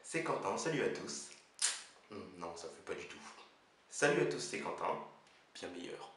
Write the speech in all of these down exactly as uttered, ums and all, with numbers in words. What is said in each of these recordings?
c'est Quentin, salut à tous. Hum, non, ça fait pas du tout. Salut à tous, c'est Quentin, bien meilleur.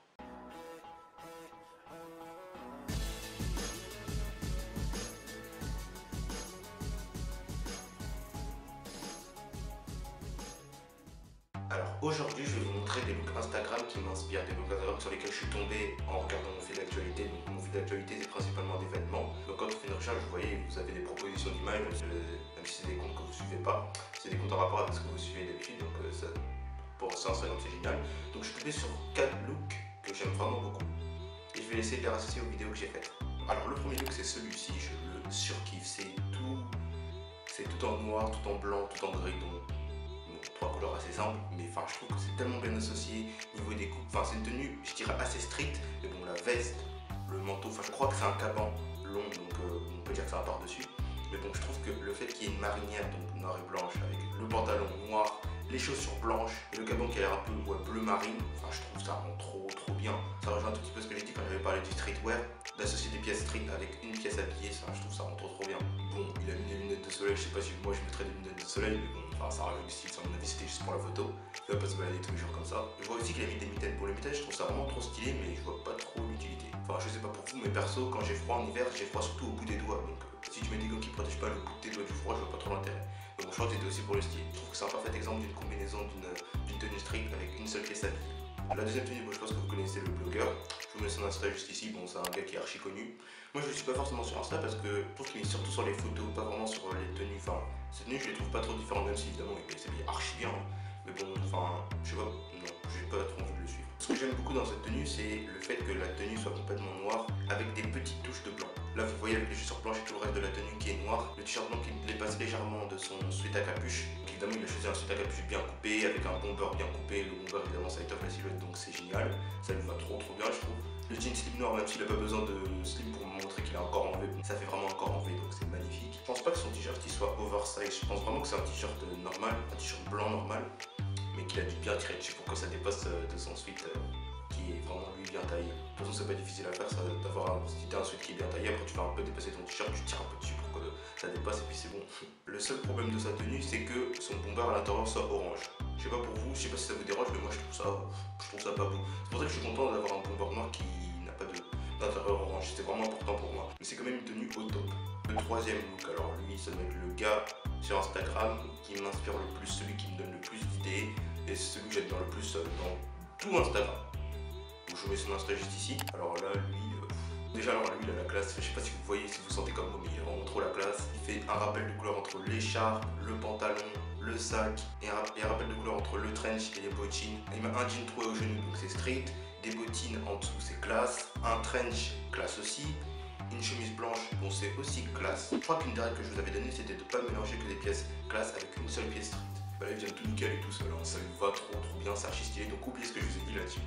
Alors aujourd'hui, je vais vous montrer des looks Instagram qui m'inspirent, des looks Instagram sur lesquels je suis tombé en regardant mon fil d'actualité. Donc mon fil d'actualité, c'est principalement des vêtements. Donc quand vous faites une recherche, vous voyez, vous avez des propositions d'images, même si c'est des comptes que vous suivez pas, c'est des comptes en rapport avec ce que vous suivez d'habitude. Donc euh, ça, pour ça, Instagram, c'est génial. Donc je suis tombé sur quatre looks que j'aime vraiment beaucoup. Et je vais essayer de les rassocier aux vidéos que j'ai faites. Alors le premier look, c'est celui-ci, je le surkiffe. C'est tout, c'est tout en noir, tout en blanc, tout en gris. Donc trois couleurs assez simples, mais enfin je trouve que c'est tellement bien associé niveau des coupes. Enfin c'est une tenue, je dirais assez stricte, mais bon la veste, le manteau, enfin je crois que c'est un caban long, donc euh, on peut dire que c'est un par-dessus. Mais bon je trouve que le fait qu'il y ait une marinière, donc noire et blanche, avec le pantalon noir, les chaussures blanches, et le caban qui a l'air un peu ouais, bleu marine, enfin je trouve ça rend trop trop bien. Ça rejoint un tout petit peu ce que j'ai dit quand j'avais parlé du streetwear, d'associer des pièces street avec une pièce habillée, ça je trouve ça rend trop trop bien. Bon, il a mis des lunettes de soleil, je sais pas si moi je mettrais des lunettes de soleil, mais bon, enfin ça rajoute du style, à mon avis c'était juste pour la photo. Il va pas se balader tous les jours comme ça. Je vois aussi qu'il a mis des mitaines. Pour les mitaines, je trouve ça vraiment trop stylé, mais je vois pas trop l'utilité. Enfin, je sais pas pour vous, mais perso, quand j'ai froid en hiver, j'ai froid surtout au bout des doigts. Donc, euh, si tu mets des gants qui protègent pas le bout de tes doigts du froid, je vois pas trop l'intérêt. Donc, je crois que c'était aussi pour le style. Je trouve que c'est un parfait exemple d'une combinaison d'une tenue street avec une seule pièce habillée. La deuxième tenue, bon, je pense que vous connaissez le blogueur. Je vous mets son Insta juste ici. Bon, c'est un gars qui est archi connu. Moi, je le suis pas forcément sur Insta parce que je trouve qu'il est surtout sur les photos, pas vraiment sur les tenues. Enfin, ces tenues, je les trouve pas trop différentes, même si évidemment, il s'habille archi bien. Mais bon, enfin, je sais pas, non, j'ai pas trop envie de le suivre. Ce que j'aime beaucoup dans cette tenue, c'est le fait que la tenue soit complètement noire avec des petites touches de blanc. Là, vous voyez avec les chaussures blanches et tout le reste de la tenue qui est noire, le t-shirt blanc qui dépasse légèrement de son sweat à capuche. Donc, évidemment, il a choisi un sweat à capuche bien coupé, avec un bomber bien coupé. Le bomber, évidemment, ça étoffe la silhouette, donc c'est génial. Ça lui va trop trop bien, je trouve. Le jean slip noir, même s'il a pas besoin de slip pour montrer qu'il est encore en V, ça fait vraiment encore en V, donc c'est magnifique. Je pense pas que son t-shirt il soit oversize, je pense vraiment que c'est un t-shirt normal, un t-shirt blanc normal, mais qu'il a dû bien tirer dessus pour que ça dépasse de son sweat euh, qui est vraiment lui bien taillé. De toute façon, c'est pas difficile à faire, ça d'avoir un, si t'as un sweat qui est bien taillé, après tu fais un peu dépasser ton t-shirt, tu tires un peu dessus pour que ça dépasse et puis c'est bon. Le seul problème de sa tenue, c'est que son bomber à l'intérieur soit orange. Je sais pas pour vous, je sais pas si ça vous dérange, mais moi je trouve ça, je trouve ça pas beau. C'est pour ça que je suis content d'avoir un bomber noir qui n'a pas d'intérieur orange, c'est vraiment important pour moi. Mais c'est quand même une tenue au top. Le troisième look, alors lui, ça doit être le gars sur Instagram qui m'inspire le plus, celui qui me donne le plus d'idées, et c'est celui que j'admire le plus dans tout Instagram. Donc je mets son Insta juste ici. Alors là, lui, euh, déjà alors lui il a la classe, je sais pas si vous voyez, si vous sentez comme moi, mais il a vraiment trop la classe. Il fait un rappel de couleur entre l'écharpe, le pantalon, le sac, et un, et un rappel de couleur entre le trench et les bottines. Il met un jean troué au genou, donc c'est street, des bottines en dessous, c'est classe, un trench, classe aussi, une chemise blanche, bon c'est aussi classe. Je crois qu'une des règles que je vous avais donnée, c'était de ne pas mélanger que des pièces classe avec une seule pièce street. Bah là il vient de tout nickel et tout ça, ça lui va trop trop bien, c'est archi stylé, donc oubliez ce que je vous ai dit là-dessus.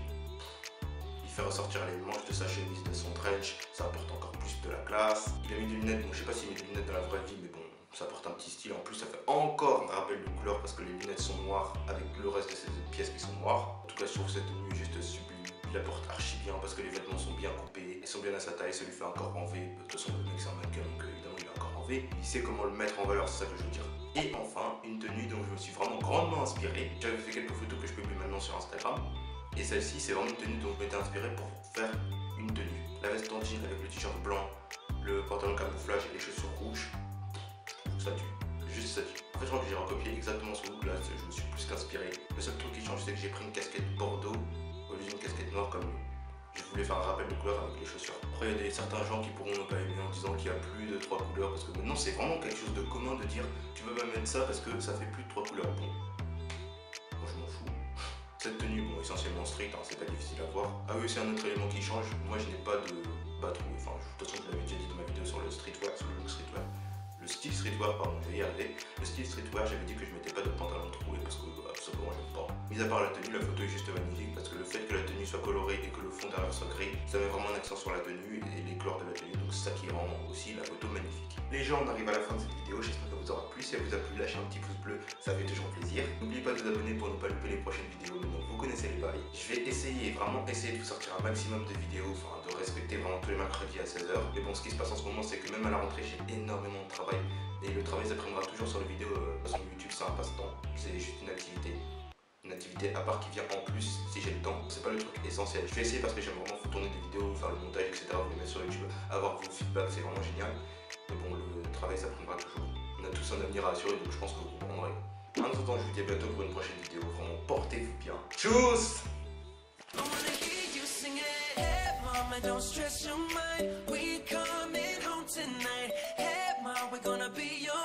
Il fait ressortir les manches de sa chemise, de son trench, ça apporte encore plus de la classe. Il a mis des lunettes, bon je sais pas s'il met des lunettes dans la vraie vie, mais bon, ça apporte un petit style. En plus ça fait encore un rappel de couleur parce que les lunettes sont noires avec le reste de ces pièces qui sont noires. En tout cas je trouve cette tenue juste sublime. Il la porte archi bien parce que les vêtements sont bien coupés, ils sont bien à sa taille, ça lui fait encore en V. De toute façon le mec c'est un mannequin donc évidemment il est encore en V. Il sait comment le mettre en valeur, c'est ça que je veux dire. Et enfin une tenue dont je me suis vraiment grandement inspiré. J'avais fait quelques photos que je publie maintenant sur Instagram. Et celle-ci, c'est vraiment une tenue dont je m'étais inspiré pour faire une tenue. La veste en jean avec le t-shirt blanc, le pantalon camouflage et les chaussures rouges. Je trouve ça tue. Juste ça tue. En fait, je crois que j'ai recopié exactement ce look là, je me suis plus qu'inspiré. Le seul truc qui change, c'est que j'ai pris une casquette bordeaux au lieu d'une casquette noire comme lui. Je voulais faire un rappel de couleur avec les chaussures. Après, il y a des, certains gens qui pourront ne pas aimer en disant qu'il y a plus de trois couleurs parce que maintenant, c'est vraiment quelque chose de commun de dire tu peux pas mettre ça parce que ça fait plus de trois couleurs. Bon, moi je m'en fous. Cette tenue, bon, essentiellement street, hein, c'est pas difficile à voir. Ah oui, c'est un autre élément qui change. Moi, je n'ai pas de patrouille. Enfin, de toute façon, je l'avais déjà dit dans ma vidéo sur le streetwear, sur le look streetwear. Le style streetwear, pardon, je vais y arriver. Le style streetwear, j'avais dit que je mettais pas de pantalon troué parce que bah, tout simplement, j'aime pas. Mis à part la tenue, la photo est juste magnifique parce que le fait que la tenue soit colorée et que le fond derrière soit gris, ça met vraiment un accent sur la tenue et les couleurs de la tenue. Donc, c'est ça qui rend aussi la photo magnifique. Les gens, on arrive à la fin de cette vidéo. J'espère que vous aura plu. Si elle vous a plu, lâchez un petit pouce bleu, ça fait toujours plaisir. N'oubliez pas de vous abonner pour ne pas louper les prochaines vidéos. Maintenant, vous connaissez les bails. Je vais essayer, vraiment essayer de vous sortir un maximum de vidéos, enfin de respecter vraiment tous les mercredis à seize heures. Mais bon, ce qui se passe en ce moment, c'est que même à la rentrée, j'ai énormément de travail. Et le travail, ça primera toujours sur les vidéos euh, sur YouTube. C'est activité à part qui vient en plus si j'ai le temps. C'est pas le truc essentiel. Je vais essayer parce que j'aime vraiment vous tourner des vidéos, faire le montage, et cetera. Vous les mettre sur YouTube, avoir vos feedbacks, c'est vraiment génial. Mais bon, le travail ça prendra toujours. On a tous un avenir à assurer, donc je pense que vous comprendrez. En attendant, je vous dis à bientôt pour une prochaine vidéo. Vraiment, portez-vous bien. Tchuss! Don't stress your mind, we coming home tonight. Hey, mom, we're gonna be your